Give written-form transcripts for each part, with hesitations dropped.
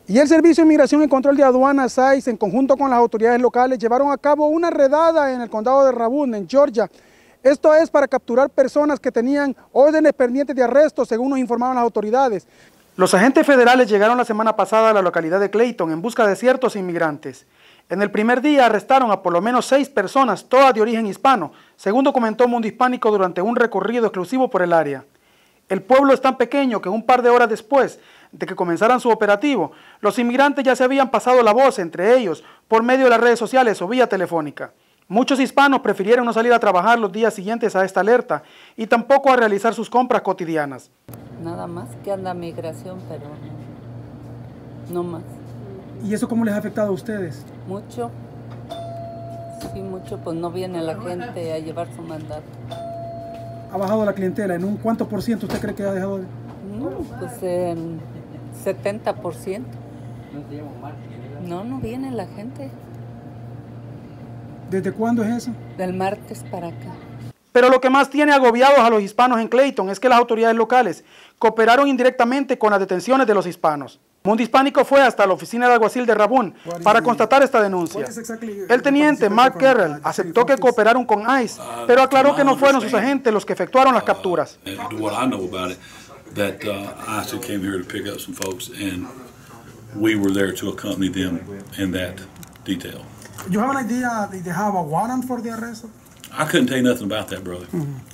Y el Servicio de Inmigración y Control de Aduanas, ICE, en conjunto con las autoridades locales, llevaron a cabo una redada en el condado de Rabun, en Georgia. Esto es para capturar personas que tenían órdenes pendientes de arresto, según nos informaron las autoridades. Los agentes federales llegaron la semana pasada a la localidad de Clayton en busca de ciertos inmigrantes. En el primer día arrestaron a por lo menos 6 personas, todas de origen hispano, según documentó Mundo Hispánico durante un recorrido exclusivo por el área. El pueblo es tan pequeño que un par de horas después de que comenzaran su operativo, los inmigrantes ya se habían pasado la voz entre ellos por medio de las redes sociales o vía telefónica. Muchos hispanos prefirieron no salir a trabajar los días siguientes a esta alerta y tampoco a realizar sus compras cotidianas. Nada más que anda migración, pero no más. ¿Y eso cómo les ha afectado a ustedes? Mucho, sí, mucho, pues no viene la gente a llevar su mandato. ¿Ha bajado la clientela? ¿En un cuánto por ciento usted cree que ha dejado de...? No, pues en 70%. No viene la gente. ¿Desde cuándo es eso? Del martes para acá. Pero lo que más tiene agobiados a los hispanos en Clayton es que las autoridades locales cooperaron indirectamente con las detenciones de los hispanos. Mundo Hispánico fue hasta la oficina de alguacil de Rabun para constatar esta denuncia. El teniente Mark Carroll aceptó que cooperaron con ICE, pero aclaró que no fueron sus agentes los que efectuaron las capturas. You have an idea they have a warrant for the arrest? I couldn't tell you nothing about that, brother.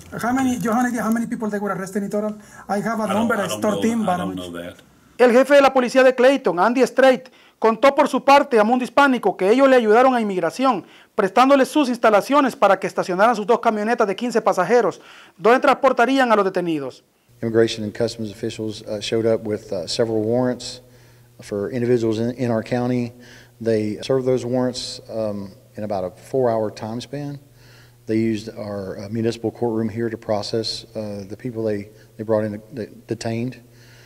You have an idea how many people they were arrested in total? I have a number, it's 13, I but don't know that. El jefe de la policía de Clayton, Andy Strait, contó por su parte a Mundo Hispánico que ellos le ayudaron a inmigración, prestándoles sus instalaciones para que estacionaran sus 2 camionetas de 15 pasajeros, donde transportarían a los detenidos. Immigration and Customs officials showed up with several warrants for individuals in our county. They served those warrants in about a 4-hour time span. They used our municipal courtroom here to process the people they brought in detained,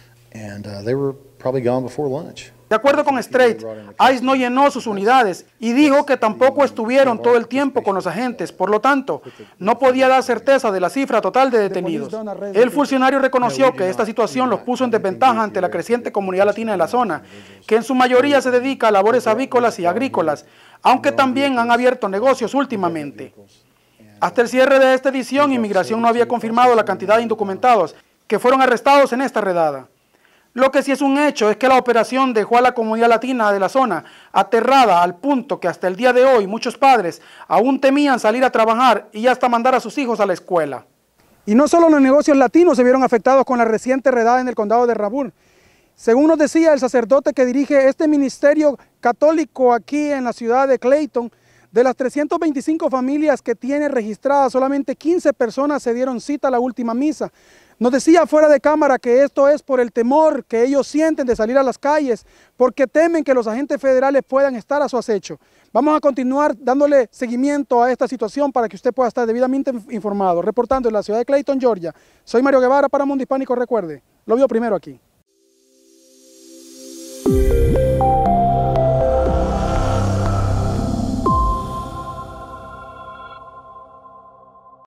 and they were probably gone before lunch. De acuerdo con Strait, ICE no llenó sus unidades y dijo que tampoco estuvieron todo el tiempo con los agentes, por lo tanto, no podía dar certeza de la cifra total de detenidos. El funcionario reconoció que esta situación los puso en desventaja ante la creciente comunidad latina de la zona, que en su mayoría se dedica a labores avícolas y agrícolas, aunque también han abierto negocios últimamente. Hasta el cierre de esta edición, Inmigración no había confirmado la cantidad de indocumentados que fueron arrestados en esta redada. Lo que sí es un hecho es que la operación dejó a la comunidad latina de la zona aterrada al punto que hasta el día de hoy muchos padres aún temían salir a trabajar y hasta mandar a sus hijos a la escuela. Y no solo los negocios latinos se vieron afectados con la reciente redada en el condado de Rabun. Según nos decía el sacerdote que dirige este ministerio católico aquí en la ciudad de Clayton, de las 325 familias que tiene registradas, solamente 15 personas se dieron cita a la última misa. Nos decía fuera de cámara que esto es por el temor que ellos sienten de salir a las calles, porque temen que los agentes federales puedan estar a su acecho. Vamos a continuar dándole seguimiento a esta situación para que usted pueda estar debidamente informado. Reportando en la ciudad de Clayton, Georgia, soy Mario Guevara para Mundo Hispánico. Recuerde, lo vio primero aquí.